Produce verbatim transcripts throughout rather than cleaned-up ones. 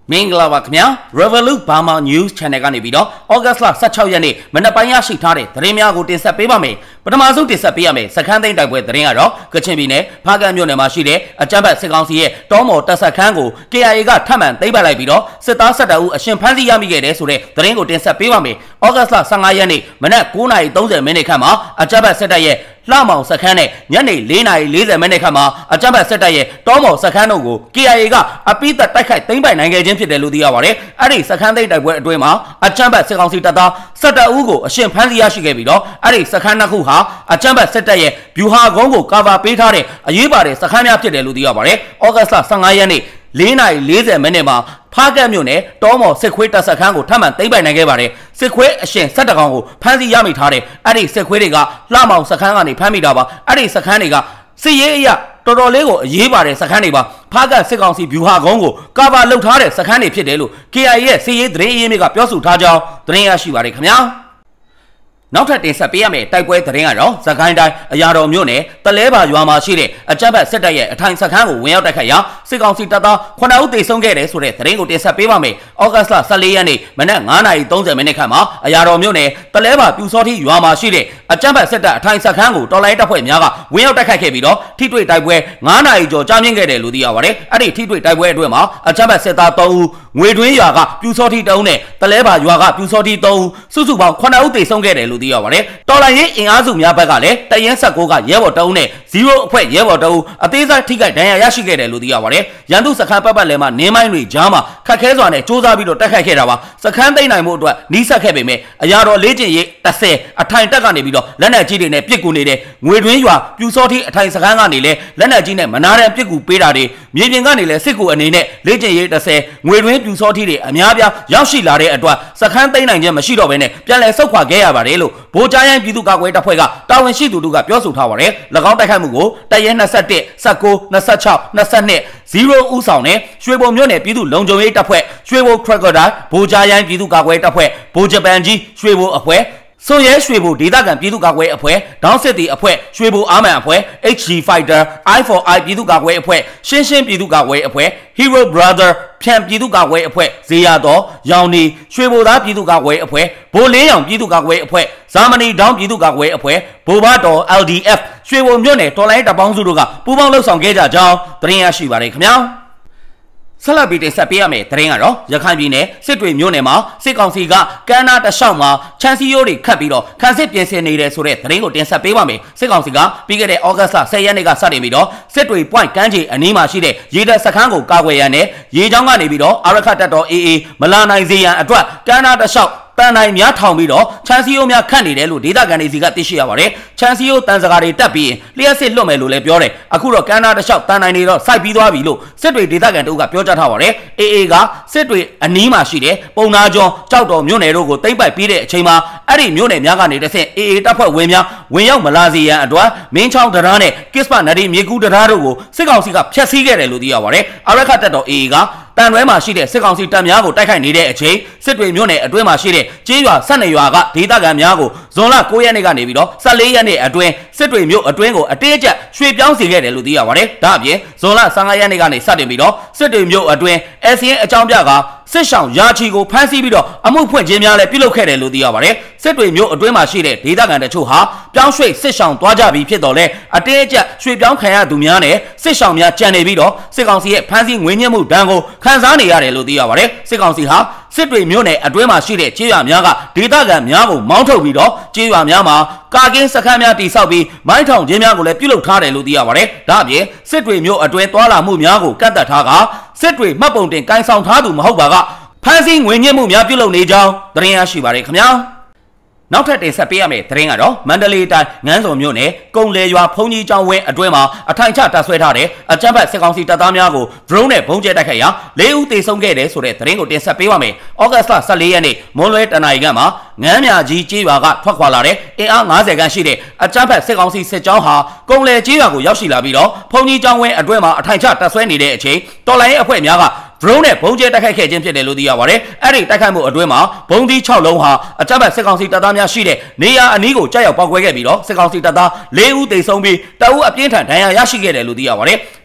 မင်္ဂလာပါခင်ဗျာ Revolut Burma News Channel ကနေပြီးတော့ August လ 十六 ရက်နေ့မနက်ပိုင်းရရှိထားတဲ့သတင်းများကိုတင်ဆက်ပေးပါမယ်ပထမဆုံးတင်ဆက်ပေးရမယ်စခန်းသိမ်းတိုက်ပွဲသတင်းကတော့ကချင်ပြည်နယ်ဖားကန့်မြို့နယ်မှာရှိတဲ့အကြမ်းဖက်စစ်ကောင်စီရဲ့တောမော်တပ်ဆက်ခန်းကို K I A ကထပ်မံသိမ်းပိုက်လိုက်ပြီးတော့စစ်သား ၁၁ ဦးအရှင်ဖမ်းဆီးရမိခဲ့တဲ့ဆိုတဲ့သတင်းကိုတင်ဆက်ပေးပါမယ် August လ 十五 ရက်နေ့မနက် ၉ နာရီ ၃၀ မိနစ်ခန့်မှာအကြမ်းဖက်စစ်တပ်ရဲ့လှမောင်စခန်းနဲ့ညနေ ၄ နာရီ ၄၀ မိနစ်ခန့်မှာအကြမ်းဖက်စစ်တပ်ရဲ့တောမော်စခန်းတို့ကို K I A ကအပိသက်တိုက်ခိုက်သိမ်းပိုက်နိုင်ခဲ့ခြင်းဖြစ်တယ်လို့သိရပါတယ်။အဲ့ဒီစခန်းသိမ်းတိုက်ပွဲအတွင်းမှာအကြမ်းဖက်စစ်ကောင်စီတပ်သား ၁၁ ဦးကိုအရှင်ဖမ်းဆီးရရှိခဲ့ပြီးတော့အဲ့ဒီစခန်းနှစ်ခုဟာအကြမ်းဖက်စစ်တပ်ရဲ့ဗျူဟာကုန်းကိုကာဗာပေးထားတဲ့အရေးပါတဲ့စခန်းများဖြစ်တယ်လို့သိရပါတယ်။ August လ 十五 ရက်နေ့ ၄ နာရီ ၄၀ မိနစ်မှာဖားကန့်မြို့နယ်တောမော်စစ်ခွေးတပ်စခန်းကိုထပ်မံသိမ်းပိုက်နိုင်ခဲ့ပါတယ်။စစ်ခွေးအရှင် ၁၁ ကောင်ကိုဖမ်းဆီးရမိထားတဲ့အဲ့ဒီစစ်ခွေးတွေကလှမောင်စခန်းကနေဖမ်းမိတာပါ။အဲ့ဒီစခန်းတွေကစစ်ရေးအရတော်တော်လေးကိုအရေးပါတဲ့စခန်းတွေပါဖားကန့်စစ်ကောင်စီဗျူဟာကုန်းကိုကာဗာလုပ်ထားတဲ့စခန်းတွေဖြစ်တယ်လို့ K I A ရဲ့စစ်ရေးသတင်းအရင်းမြစ်ကပြောဆိုထားကြောင်းသတင်းရရှိပါတယ်ခင်ဗျာနောက်ထပ်တင်ဆက်ပေးရမယ့်တိုက်ပွဲသတင်းကတော့စကိုင်းတိုင်းအရာတော်မြို့နယ်တလဲပါရွာမှာရှိတဲ့အကြမ်းဖက်စစ်တပ်ရဲ့အထိုင်စခန်းကိုဝင်ရောက်တိုက်ခိုက်ရာစစ်ကောင်စီတပ်သား ခုနစ် ဦးသေဆုံးခဲ့တယ်ဆိုတဲ့သတင်းကိုတင်ဆက်ပေးပါမယ်။ August လ 十四 ရက်နေ့မနက် ၅ နာရီ ၃၀ မိနစ်ခန့်မှာအရာတော်မြို့နယ်တလဲပါပြူစောတိရွာမှာရှိတဲ့အကြမ်းဖက်စစ်တပ်အထိုင်စခန်းကိုတော်လိုင်းတပ်ဖွဲ့များကဝင်ရောက်တိုက်ခိုက်ခဲ့ပြီးတော့ထိတွေ့တိုက်ပွဲ ၅ နာရီကျော်ကြာမြင့်ခဲ့တယ်လို့သိရပါတယ်။အဲ့ဒီထိတွေ့တိုက်ပွဲအတွင်းမှာအကြမ်းဖက်စစ်သား ၃ ဦးငွေတွင်းရွာကပြူစောတိ ၃ ဦးနဲ့တလဲပါရွာကပြူစောတိ ၃ ဦးစုစုပေါင်း ခုနစ် ဦးသေဆုံးခဲ့တယ်လို့သိရပါတယ်။တော်လိုင်းရေးအင်အားစုများဘက်ကလည်းတရင် ၁၉ ကရဲဘော်တအုပ်နဲ့ ဇီးရိုအဖွဲ့ရဲဘော်တအုပ်အသေးစိတ်ထိခိုက်ဒဏ်ရာရရှိခဲ့တယ်လို့သိရပါတယ်။ရန်သူစခန်းပတ်ပတ်လည်မှာနင်းမိုင်းတွေကြားမှာခက်ခဲစွာနဲ့စူးစမ်းပြီးတော့တိုက်ခိုက်ခဲ့တာပါ။စခန်းသိမ်းနိုင်မှုအတွက်နီးစပ်ခဲ့ပေမဲ့အရာတော်လေးကျင်ရေး၁၀အထိုင်တက်ကနေပြီးတော့လက်နက်ကြီးတွေနဲ့ပစ်ကူနေတဲ့ငွေတွင်းရွာပြူစောတိအထိုင်စခန်းကနေလည်းလက်နက်ကြီးနဲ့မနာတဲ့ပစ်ကူပေးတာတွေမြေပြင်ကနေလည်းစစ်ကူအနေနဲ့လေးကျင်ရေး၁၀ငွေတွင်းပြူစောတိတွေအများပြားရောက်ရှိလာတဲ့အတွက်စခန်းသိမ်းနိုင်ခြင်းမရှိတော့ဘဲနဲ့ပြန်လည်ဆုတ်ခွာခဲ့ရပါတယ်လို့ဗိုလ်ကြားရိုင်းပြည်သူ့ကာကွယ်တပ်ဖွဲ့ကတာဝန်ရှိသူတို့ကပြောဆိုထားပါတယ်။၎င်းတိုက်ခိုက်မှုကိုတရဲ ၂၁ ၁၉ ၂၆ ၂၂ ဇီးရိုဦးဆောင်နဲ့ရွှေဘုံမြို့နယ်ပြည်သူ့လုံခြုံရေးတပ်ဖွဲ့ရွှေဘုံခရက်ကော်ဒါဗိုလ်ကြားရိုင်းပြည်သူ့ကာကွယ်တပ်ဖွဲ့ဗိုလ်ဂျပန်ကြီးရွှေဘုံအဖွဲ့စွန်ရဲရွှေဘိုဒေသခံပြည်သူ့ကာကွယ်အဖွဲ့ဒေါင်းစစ်တီအဖွဲ့ရွှေဘိုအာမန်အဖွဲ့ H G Fighter I for I ပြည်သူ့ကာကွယ်အဖွဲ့ရှင်းရှင်းပြည်သူ့ကာကွယ်အဖွဲ့ Hero Brother ဖြန့်ပြည်သူ့ကာကွယ်အဖွဲ့ဇေယျတော်ရောင်နီရွှေဘိုသားပြည်သူ့ကာကွယ်အဖွဲ့ဘိုလင်းရောင်ပြည်သူ့ကာကွယ်အဖွဲ့ဇာမနီဒေါင်းပြည်သူ့ကာကွယ်အဖွဲ့ဘိုဘတော် L D F ရွှေဘိုမြို့နယ်တော်လိုင်းတပ်ပေါင်းစုတို့ကပူးပေါင်းလှုပ်ဆောင်ခဲ့ကြကြောင်းသတင်းရရှိပါတယ်ခင်ဗျာဆက်လက်ပြီးတင်ဆက်ပေးရမယ့်သတင်းကတော့ရခိုင်ပြည်နယ်စစ်တွေမြို့နယ်မှာစစ်ကောင်စီကကမ်းနားတလျှောက်မှာချန်စီယိုတွေခတ်ပြီးတော့ခန်းစစ်ပြင်ဆင်နေတဲ့ဆိုတဲ့သတင်းကိုတင်ဆက်ပေးပါမယ်စစ်ကောင်စီကပြီးခဲ့တဲ့ August လ ၁၀ ရက်နေ့ကစတင်ပြီးတော့စစ်တွေ point ကမ်းခြေအနီးမှာရှိတဲ့ရေတပ်စခန်းကိုကာကွယ်ရန်နဲ့ရေချောင်းကနေပြီးတော့အာရခတပ်တော် A A မလာနိုင်စေရန်အတွက်ကမ်းနားတလျှောက်တန်တိုင်းများထောင်ပြီးတော့ချန်စီယိုများခတ်နေတယ်လို့ဒေသခံတွေစီကသိရှိရပါတယ်ချန်စီယိုတန်စကားတွေတက်ပြီးလျှက်စစ်လွတ်မယ်လို့လည်းပြောတယ်အခုတော့ကမ်းနားတလျှောက်တန်တိုင်းတွေတော့စိုက်ပြီးသွားပြီလို့စစ်တွေဒေသခံတို့ကပြောကြားထားပါတယ် A A ကစစ်တွေအနီးမှာရှိတဲ့ပုံနာကျော်ကြောက်တော်မြို့နယ်တို့ကိုသိမ်းပိုက်ပြီးတဲ့အချိန်မှာအဲ့ဒီမြို့နယ်များကနေတဆင့် A A တပ်ဖွဲ့ဝင်များဝင်ရောက်မလာစေရန်အတွက်မင်းချောင်းတရားနဲ့ကစ်စပနရီမြေကူးတရားတို့ကိုစစ်ကောင်စီကဖျက်ဆီးခဲ့တယ်လို့သိရပါတယ်အာရခတပ်တော် A A ကတန်တွဲမှာရှိတဲ့စစ်ကောင်စီတပ်များကိုတိုက်ခိုက်နေတဲ့အချိန်စစ်တွေမြို့နယ်အတွင်းမှာရှိတဲ့ကျေးရွာ၁၂ရွာကဒေသခံများကိုဇွန်လ၉ရက်နေ့ကနေပြီးတော့၁၄ရက်နေ့အတွင်းစစ်တွေမြို့အတွင်းကိုအတေးအကျပ်ရွှေ့ပြောင်းစေခဲ့တယ်လို့သိရပါတယ်။ဒါအပြင်ဇွန်လ၁၅ရက်နေ့ကနေစတင်ပြီးတော့စစ်တွေမြို့အတွင်း S N အကြောင်းပြကစစ်ဆောင်ရာချီကိုဖမ်းဆီးပြီးတော့အမှုဖွင့်ခြင်းများလည်းပြုလုပ်ခဲ့တယ်လို့သိရပါတယ်။စစ်တွေမြို့အတွင်းမှာရှိတဲ့ဒေသခံတချို့ဟာပြောင်းရွှေ့စစ်ဆောင်သွားကြပြီးဖြစ်တော့လဲအတေးအကျပ်ရွှေ့ပြောင်းခံရသူများနဲ့စစ်ဆောင်များကြံနေပြီးတော့စစ်ကောင်စီရဲ့ဖမ်းဆီးငွေညှစ်မှုဒဏ်ကိုခံစားနေရတယ်လို့သိရပါတယ်။စစ်ကောင်စီဟာစစ်တွေမြို့နယ်အတွင်းမှာရှိတဲ့ကျေးရွာများကဒေသခံများကိုမောင်းထုတ်ပြီးတော့ကျေးရွာများမှာကာကင်းစခန်းများတည်ဆောက်ပြီးမိုင်းထောင်ခြင်းများကိုလည်းပြုလုပ်ထားတယ်လို့သိရပါတယ်။ဒါအပြင်စစ်တွေမြို့အတွင်းသွာလာမှုများကိုကန့်သတ်ထားကစစ်တွေမှတ်ပုံတင်ကိုင်ဆောင်ထားသူမဟုတ်ပါကဖမ်းဆီးငွေညှစ်မှုများပြုလုပ်နေကြောင်းသတင်းရရှိပါတယ်ခင်ဗျာနောက်ထပ်တင်ဆက်ပေးရမယ့်သတင်းကတော့မန္တလေးတိုင်းငန်းစုံမြို့နယ်ကုံလေရွာဖုန်ကြီးကျောင်းဝင်းအတွင်းမှာအထိုင်ချတပ်ဆွဲထားတဲ့အကြမ်းဖက်စစ်ကောင်စီတပ်သားများကို drone နဲ့ဘုံကျဲတိုက်ခိုက်ရာ၄ဦးသေဆုံးခဲ့တယ်ဆိုတဲ့သတင်းကိုတင်ဆက်ပေးပါမယ်။ August လ ၁၄ ရက်နေ့မွန်းလွဲတနာရီခန့်မှာငန်းမြကြီးကျေးရွာကထွက်ခွာလာတဲ့အင်အား၅၀ခန့်ရှိတဲ့အကြမ်းဖက်စစ်ကောင်စီစစ်ကြောင်းဟာကုံလေကျေးရွာကိုရောက်ရှိလာပြီးတော့ဖုန်ကြီးကျောင်းဝင်းအတွင်းမှာအထိုင်ချတပ်ဆွဲနေတဲ့အချိန်တော်လိုင်းအဖွဲ့များကdrone နဲ့ဘုံကျဲတိုက်ခိုက်ခဲ့ခြင်းဖြစ်တယ်လို့သိရပါတယ်။အဲ့ဒီတိုက်ခိုက်မှုအတွင်းမှာဘုံသီး၆လုံးဟာအကြမ်းဖက်စစ်ကောင်စီတပ်သားများရှိတဲ့နေရာအနီးကိုကြားရောက်ပေါက်ကွဲခဲ့ပြီးတော့စစ်ကောင်စီတပ်သား၄ဦးသေဆုံးပြီးတအုပ်အပြင်းထန်ဒဏ်ရာရရှိခဲ့တယ်လို့သိရပါတယ်။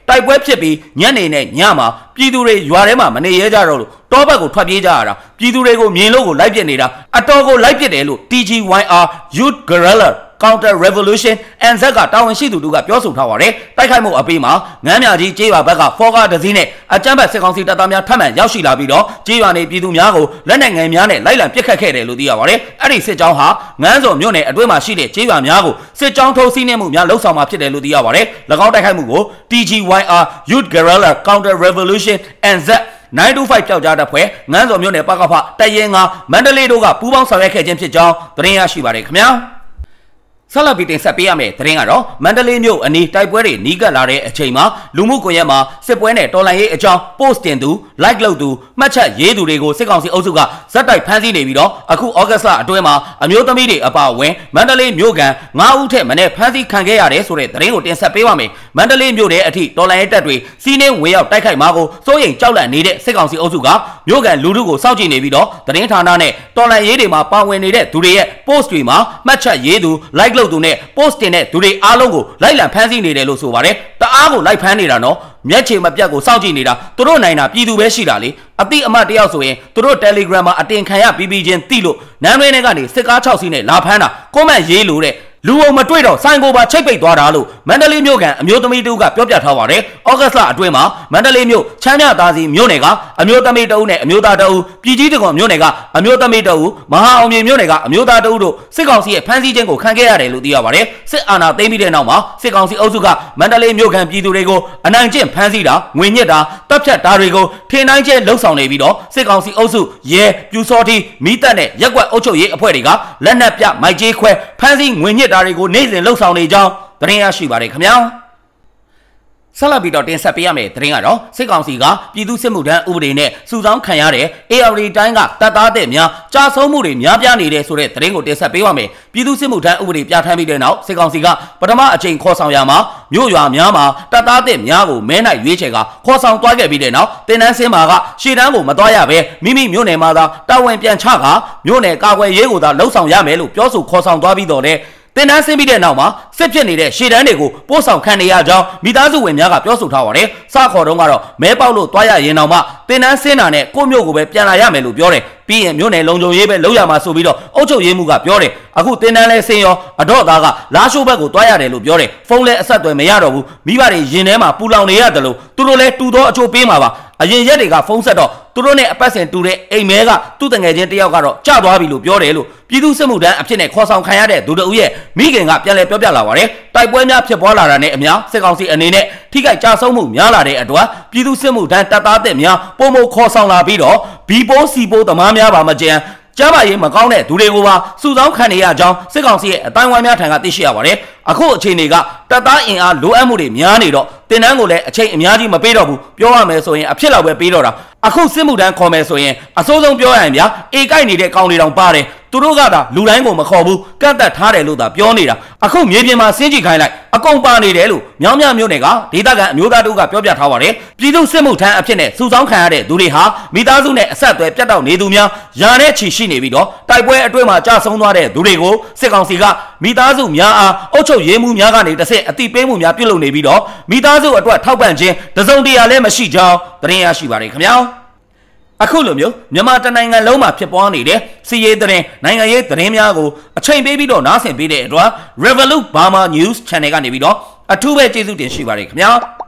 တိုက်ပွဲဖြစ်ပြီးညနေနဲ့ညမှာပြည်သူတွေရွာထဲမှာမနေရဲကြတော့လို့တောဘက်ကိုထွက်ပြေးကြရတာပြည်သူတွေကိုမြင်လို့ကိုလိုက်ပစ်နေတာအတော်ကိုလိုက်ပစ်တယ်လို့ T G Y R Youth Guerrilla Counter Revolution N Z ကတာဝန်ရှိသူတို့ကပြောဆိုထားပါတယ်တိုက်ခိုက်မှုအပြီးမှာငန်းမြကြီးကျေးရွာဘက်ကဖောကားတစ်စီးနဲ့အကြမ်းဖက်စစ်ကောင်စီတပ်သားများထပ်မံရောက်ရှိလာပြီးတော့ကျေးရွာနေပြည်သူများကိုလက်နက်ငယ်များနဲ့လိုက်လံပစ်ခတ်ခဲ့တယ်လို့သိရပါတယ်အဲ့ဒီစစ်ကြောင်းဟာငန်းစော်မြို့နယ်အတွင်းမှာရှိတဲ့ကျေးရွာများကိုစစ်ကြောင်းထိုးစီးနှင်းမှုများလှုပ်ဆောင်မှာဖြစ်တယ်လို့သိရပါတယ်၎င်းတိုက်ခိုက်မှုကို T G Y R Youth Guerrilla Counter Revolution N Z nine two five ပျောက်ကြားတပ်ဖွဲ့ငန်းစော်မြို့နယ်ပကဖတရင်ငါမန္တလေးတို့ကပူးပေါင်းဆောင်ရွက်ခဲ့ခြင်းဖြစ်ကြောင်းသတင်းရရှိပါတယ်ခင်ဗျာဆက်လက်ပြီးတင်ဆက်ပေးရမယ့်သတင်းကတော့မန္တလေးမြို့အနီးတိုက်ပွဲတွေနီးကပ်လာတဲ့အချိန်မှာလူမှုကွန်ရက်မှာစစ်ပွဲနဲ့တော်လှန်ရေးအကြောင်း post တင်သူ like လုပ်သူမှတ်ချက်ရေးသူတွေကိုစစ်ကောင်စီအုပ်စုကဇက်တိုက်ဖမ်းဆီးနေပြီးတော့အခုဩဂတ်လအတွင်းမှာအမျိုးသမီးတွေအပါအဝင်မန္တလေးမြို့ကန်ငါးဦးထက်မနည်းဖမ်းဆီးခံခဲ့ရတယ်ဆိုတဲ့သတင်းကိုတင်ဆက်ပေးပါမယ်မန္တလေးမြို့နယ်အထိတော်လှန်ရေးတပ်တွေစီးနှင်းဝင်ရောက်တိုက်ခိုက်မှာကိုစိုးရိမ်ကြောက်လန့်နေတဲ့စစ်ကောင်စီအုပ်စုကမြို့ကန်လူထုကိုစောင့်ကြည့်နေပြီးတော့သတင်းဌာနနဲ့တော်လှန်ရေးတွေမှာပါဝင်နေတဲ့သူတွေရဲ့ post တွေမှာမှတ်ချက်ရေးသူ like လုပ်သူနဲ့ post တင်တဲ့သူတွေအားလုံးကိုလိုက်လံဖမ်းဆီးနေတယ်လို့ဆိုပါတယ်တအားကိုလိုက်ဖမ်းနေတာနော်မျက်ခြေမပြတ်ကိုစောင့်ကြည့်နေတာသူတို့နိုင်တာပြည်သူပဲရှိတာလေအတိအမတ်တယောက်ဆိုရင်သူတို့ Telegram မှာအတင်ခံရပြီးပြီးချင်းသိလို့နန်းတွင်းထဲကနေစစ်ကား၆စီးနဲ့လာဖမ်းတာကွန်မန့်ရေးလို့တဲ့လူအောင်မတွေ့တော့ဆိုင်ကိုပါချိတ်ပိတ်သွားတာလို့မန္တလေးမြို့ကအမျိုးသမီးတူကပြောပြထားပါတယ်။ဩဂတ်လအတွင်းမှာမန္တလေးမြို့ချမ်းမြသားစီမြို့နယ်ကအမျိုးသမီးတအုပ်နဲ့အမျိုးသားတအုပ်ပြည်ကြီးတကွန်မြို့နယ်ကအမျိုးသမီးတအုပ်မဟာအောင်မြေမြို့နယ်ကအမျိုးသားတအုပ်တို့စစ်ကောင်စီရဲ့ဖမ်းဆီးခြင်းကိုခံခဲ့ရတယ်လို့သိရပါတယ်။စစ်အာဏာသိမ်းပြီးတဲ့နောက်မှာစစ်ကောင်စီအုပ်စုကမန္တလေးမြို့ခံပြည်သူတွေကိုအနိုင်ကျင့်ဖမ်းဆီးတာငွေညစ်တာတပ်ဖြတ်တာတွေကိုထင်တိုင်းကျဲလှုပ်ဆောင်နေပြီးတော့စစ်ကောင်စီအုပ်စုရဲပြူစောတိမိသက်နဲ့ရက်ကွက်အုပ်ချုပ်ရေးအဖွဲ့တွေကလက်နက်ပြမိုက်ကြီးခွဲဖမ်းဆီးငွေညစ်တာတွေကိုနေ့စဉ်လှုပ်ဆောင်နေကြောင်းသတင်းရရှိပါတယ်ခင်ဗျာဆက်လက်ပြီးတော့တင်ဆက်ပေးရမယ့်သတင်းကတော့စစ်ကောင်စီကပြည်သူစစ်မှုထမ်းဥပဒေနဲ့စုဆောင်းခံရတဲ့ A R D တိုင်းကတပ်သားတဲ့များကြာဆုံးမှုတွေများပြားနေတဲ့ဆိုတဲ့သတင်းကိုတင်ဆက်ပေးပါမယ်ပြည်သူစစ်မှုထမ်းဥပဒေပြဋ္ဌာန်းပြီးတဲ့နောက်စစ်ကောင်စီကပထမအကြိမ်ခေါ်ဆောင်ရမှာမြို့ရွာများမှာတပ်သားတဲ့များကိုမဲနိုင်ရွေးချယ်ကခေါ်ဆောင်သွားခဲ့ပြီးတဲ့နောက်တင်နန်းစင်းမှာကရှေ့တန်းကိုမသွားရဘဲမိမိမြို့နယ်မှာသာတာဝန်ပြန်ချကမြို့နယ်ကာကွယ်ရေးကိုသာလှုပ်ဆောင်ရမယ်လို့ပြောဆိုခေါ်ဆောင်သွားပြီးတော့လေတင်နန်းဆင်းပြီးတဲ့နောက်မှာစစ်ဖြစ်နေတဲ့ရှေ့တန်းတွေကိုပို့ဆောင်ခံနေရကြောင်းမိသားစုဝင်များကပြောဆိုထားပါတယ်။စခေါ်တုန်းကတော့မဲပေါက်လို့တွားရရင်တောင်မှတင်နန်းဆင်းတာနဲ့ကိုမျိုးကိုပဲပြန်လာရမယ်လို့ပြောတယ်။ပြီးရင်မြို့နယ်လုံခြုံရေးပဲလုပ်ရမှာဆိုပြီးတော့အုပ်ချုပ်ရေးမှုကပြောတယ်။အခုတင်နန်းလဲဆင်းရောအတော့သားကလာရှိုးဘက်ကိုတွားရတယ်လို့ပြောတယ်။ဖုန်းလဲအဆက်အသွယ်မရတော့ဘူး။မိဘတွေရင်ထဲမှာပူလောင်နေရတယ်လို့သူတို့လဲတူသောအချို့ပေးမှာပါ။အရင်ရက်တွေကဖုန်းဆက်တော့သူတို့နဲ့အပတ်စဉ်တူတဲ့အိမ်မဲကသူ့တငယ်ချင်းတယောက်ကတော့ကြသွားပြီလို့ပြောတယ်လို့ပြည်သူ့စစ်မှုထမ်းအဖြစ်နဲ့ခေါ်ဆောင်ခံရတဲ့ဒုတဦးရဲ့မိခင်ကပြန်လည်ပြောပြလာပါတယ်တိုက်ပွဲများဖြစ်ပွားလာတာနဲ့အမျှစစ်ကောင်စီအနေနဲ့ထိခိုက်ကြဆုံးမှုများလာတဲ့အတွက်ပြည်သူ့စစ်မှုထမ်းတပ်သားတဲ့များပုံမခေါ်ဆောင်လာပြီးတော့ဘီပိုးစီပိုးသမားများပါမကြံကျမ်းမာရေးမကောင်းတဲ့သူတွေကိုပါစုဆောင်းခံနေရကြောင်းစစ်ကောင်စီရဲ့အတိုင်းဝိုင်းများထံကသိရှိရပါတယ်အခုအခြေအနေကတပ်သားအင်အားလိုအပ်မှုတွေများနေတော့တင်နန်းကိုလည်းအချိန်အများကြီးမပေးတော့ဘူးပြောရမယ်ဆိုရင်အဖြစ်လောက်ပဲပေးတော့တာအခုစစ်မှုထမ်းခေါ်မယ်ဆိုရင်အစိုးဆုံးပြောရရင်ဗျာအေကိုက်နေတဲ့ကောင်တွေတောင်ပါတယ်သူတို့ကသာလူတိုင်းကိုမခေါ်ဘူးကန့်သက်ထားတယ်လို့သာပြောနေတာအခုမြေပြင်မှာစင်းကြည့်ခိုင်းလိုက်အကုန်ပါနေတယ်လို့မြောင်းမြမျိုးနယ်ကဒေသခံအမျိုးသားတို့ကပြောပြထားပါတယ်ပြည်သူစစ်မှုထမ်းအဖြစ်နဲ့စုဆောင်းခံရတဲ့သူတွေဟာမိသားစုနဲ့အဆက်အသွယ်ပြတ်တောက်နေသူများယာနဲ့ချီရှိနေပြီးတော့တိုက်ပွဲအတွင်းမှာကြာဆုံးသွားတဲ့သူတွေကိုစစ်ကောင်စီကမိသားစုများအားအုပ်ချုပ်ရေးမှုများကနေတစ်ဆက်အတိပေးမှုများပြုလုပ်နေပြီးတော့မိသားစုအတွက်ထောက်ပံ့ခြင်းတစုံတရာလည်းမရှိကြောင်းသတင်းရရှိပါတယ်ခင်ဗျာအခုလိုမျိုးမြန်မာတနိုင်ငံလုံးမှာဖြစ်ပွားနေတဲ့စီးရေးသတင်းနိုင်ငံရေးသတင်းများကိုအချိန်ပေးပြီးတော့နားဆင်ပေးတဲ့အတွက် Revolut Burma News Channel ကနေပြီးတော့အထူးပဲကျေးဇူးတင်ရှိပါတယ်ခင်ဗျာ